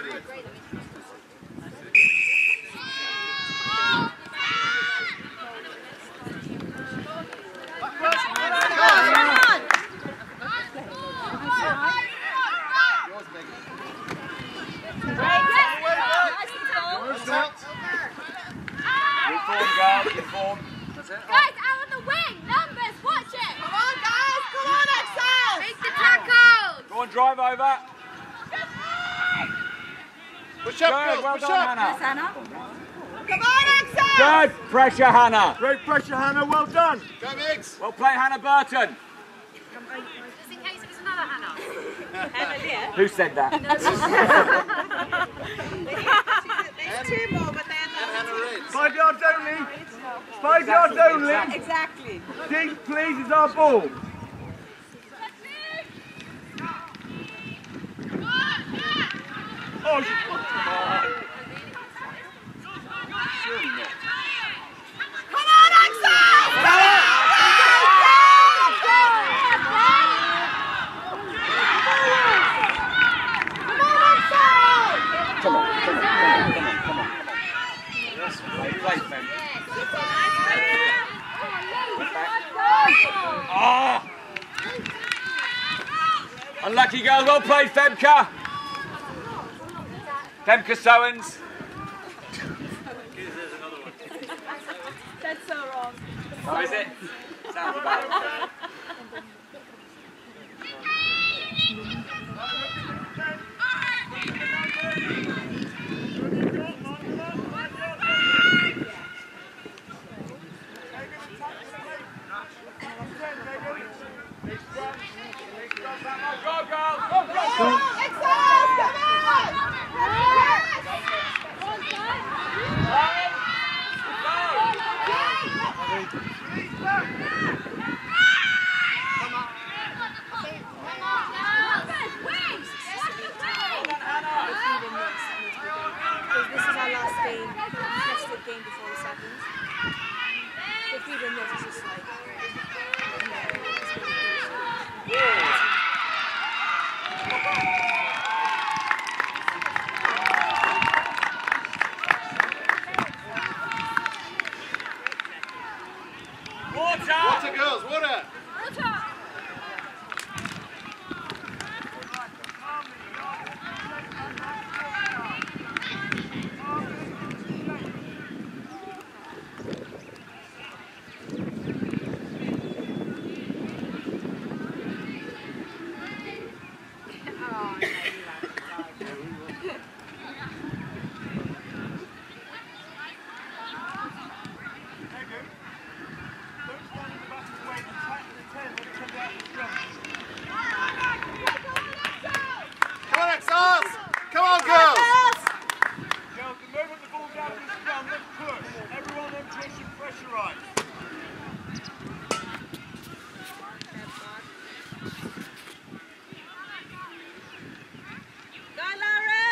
Guys, out on the wing! Numbers, watch it! Come on, guys! Come on, Axel! Make the tackles! Go on, drive over. Push up, girls, well push done, up! Hannah. Hannah. Come on, Axel! Good pressure, Hannah. Great pressure, Hannah, well done! Go, Miggs! Well played, Hannah Burton. Just in case it was another Hannah. Who said that? There's two more, but they're not. 5 yards only! 5 yards only! Exactly. Deep, please, is our ball. Oh, Come on, Axel! Come on. Yes, play, Fem. Ah! Unlucky girl, well played, Femke. Femke Sowens. That's so wrong. Oh, is it? Sounds about it. Go, girls! Go, go, go! This is our last game, competitive game before the sevens. If we win this, it's just like, Water, girls, water! Come on, girls! Girls, the moment the ball's out of the scrum, let's push. Everyone then push and pressurise. go Lara!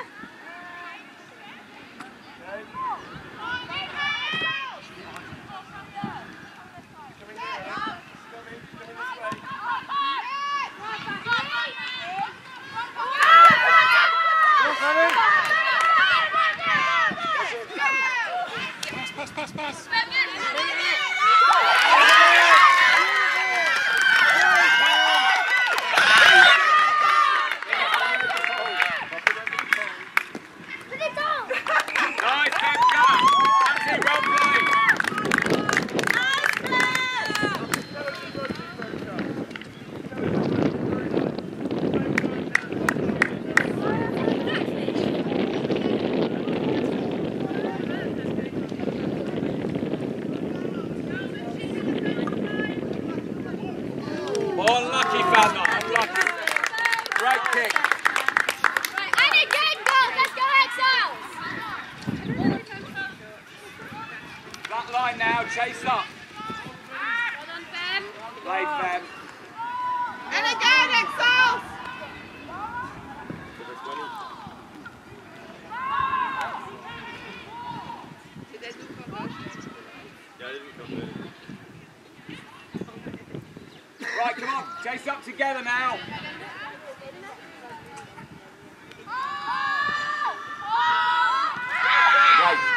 Pass. Nice, Femke. That's it, well played. Unlucky, Fadna. Unlucky. Great kick. And again, girls, let's go, Axel! That line now, chase up. Well done, Fem. Played, Fem. And again, Axel! Right, come on, chase up together now.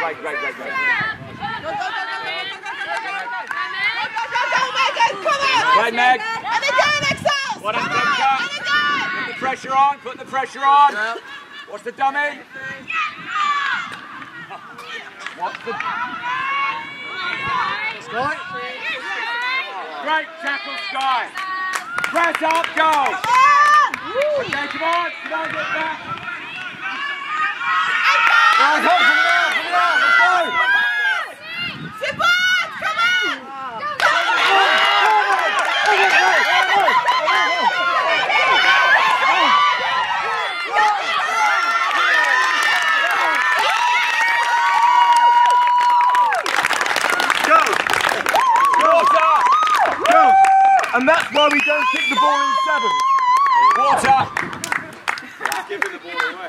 Great. Go, Megan! Come on! Right, Meg. And again, Excels! What Come up, on! Tinker? And again! Put the pressure on, put the pressure on. What's the dummy? What's the... Sky? Great tackle, Sky. Press up, go. Come on! Okay, come on, get back. And Come on, let's go. Siobhan, come on! Go! And that's why we don't kick the ball in sevens. Water. Giving the ball away.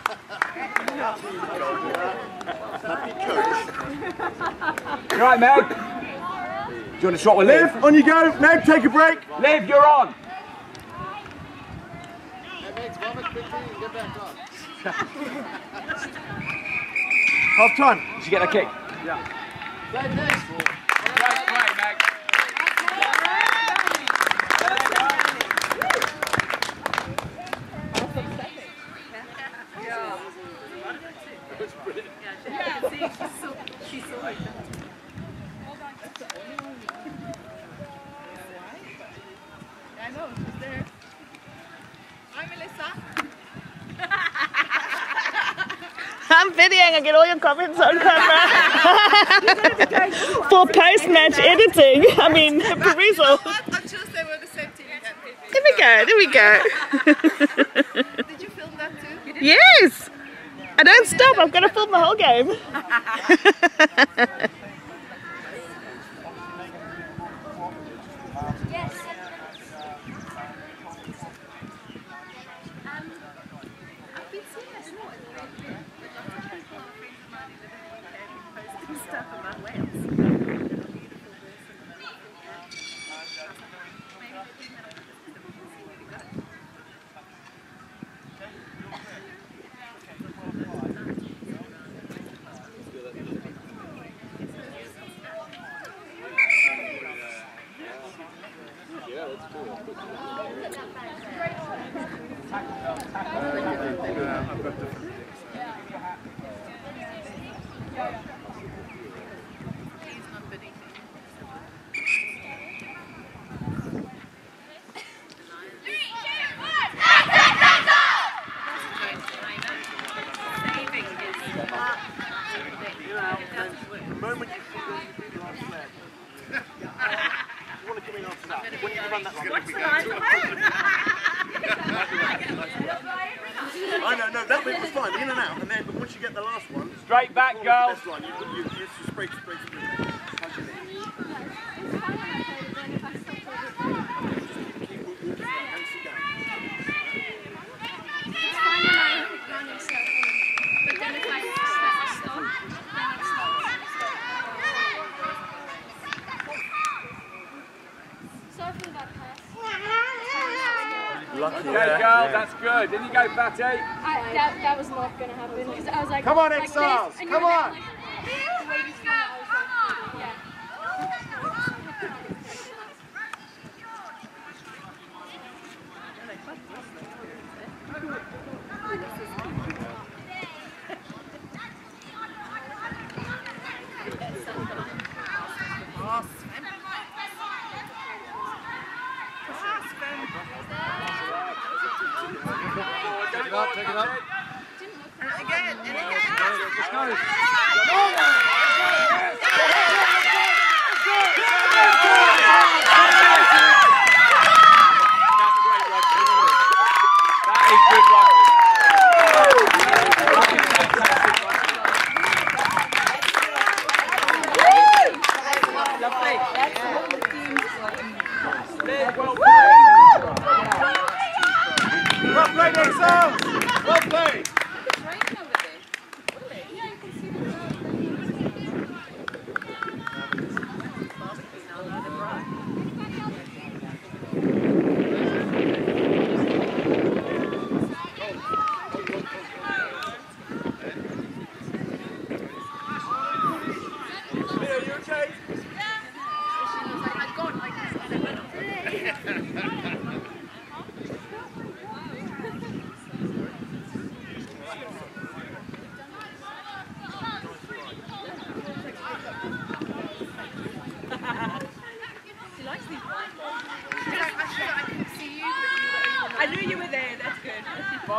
Right, Meg. Do you want to swap with Liv? Liv, on you go. Meg, take a break. Liv, you're on. Half time. Did you get a kick? Yeah. Great play, Meg. I know, she's there. Hi, Melissa. I'm videoing and get all your comments on camera. For post-match editing, I mean, perusal. On Tuesday we're the same team again. There we go. Did you film that too? Yes! I don't stop, I've got to film the whole game. I've been seeing this more. Posting stuff about Wales. The moment you see the last leg, you want to come in after that. When you run that I know, no, that bit was fine, in and out, and then, but once you get the last one, Straight back, girl. this line, you spray. Punch it in. Keep walking and sit down. Lucky, Okay, girl, that's good. Then you go, Fatty. That was not going to happen because I was like, Come on, like Exiles, this, and come you were on. like, the way you swung it, I was like, yeah. Take it up. Again, and again. Let's go. That is good Well played, Exiles. Well played.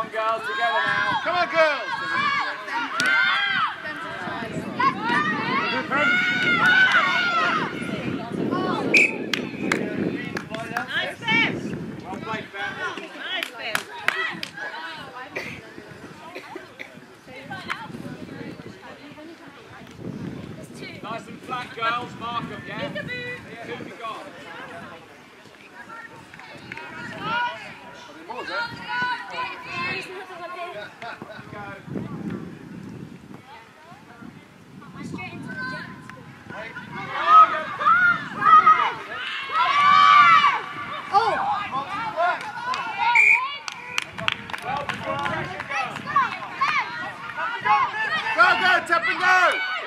on, girls, together now. Come on, girls. Nice, Bev. Well played, Bev. Nice, Bev. Nice and flat, girls. Mark them, yeah? Two to be gone. What was it? Go, tap and go.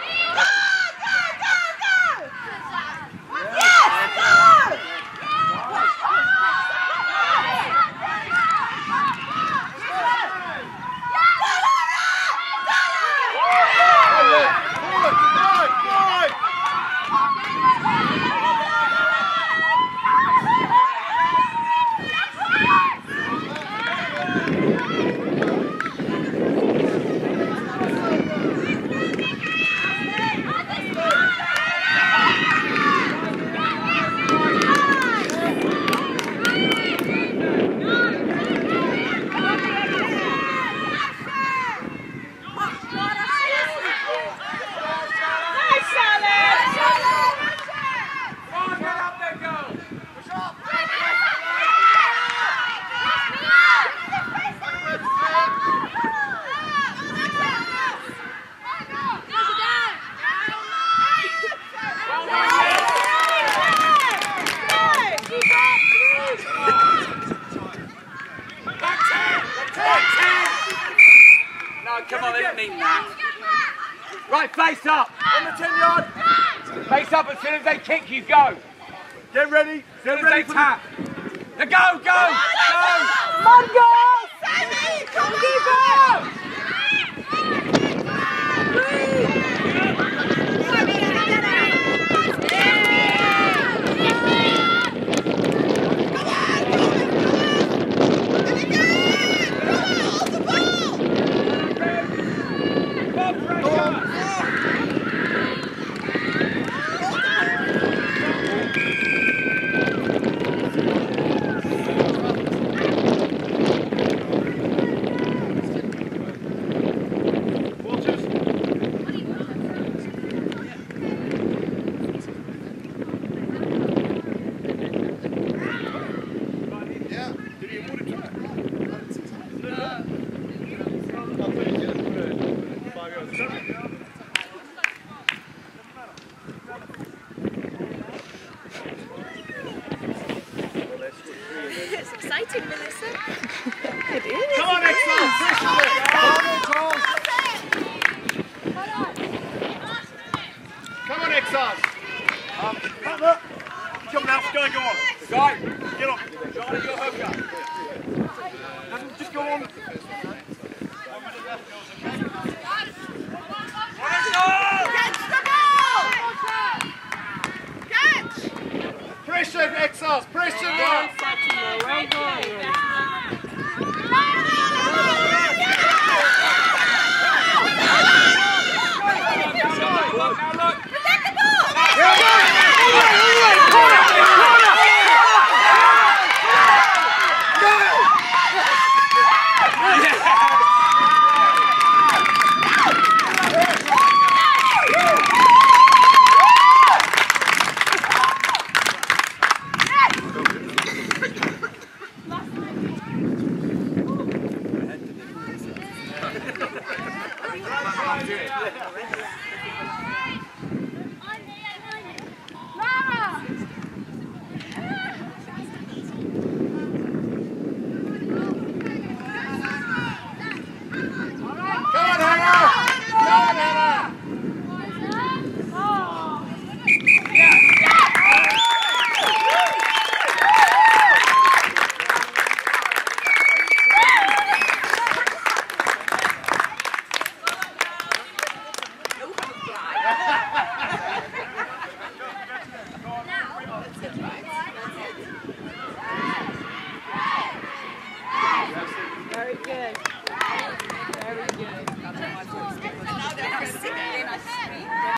No, come on, they didn't mean that. Right, face up. On the 10-yard. Face up as soon as they kick, you go. Get ready. As soon as they tap. Now go, go, go. Come on, girls! Sammy, come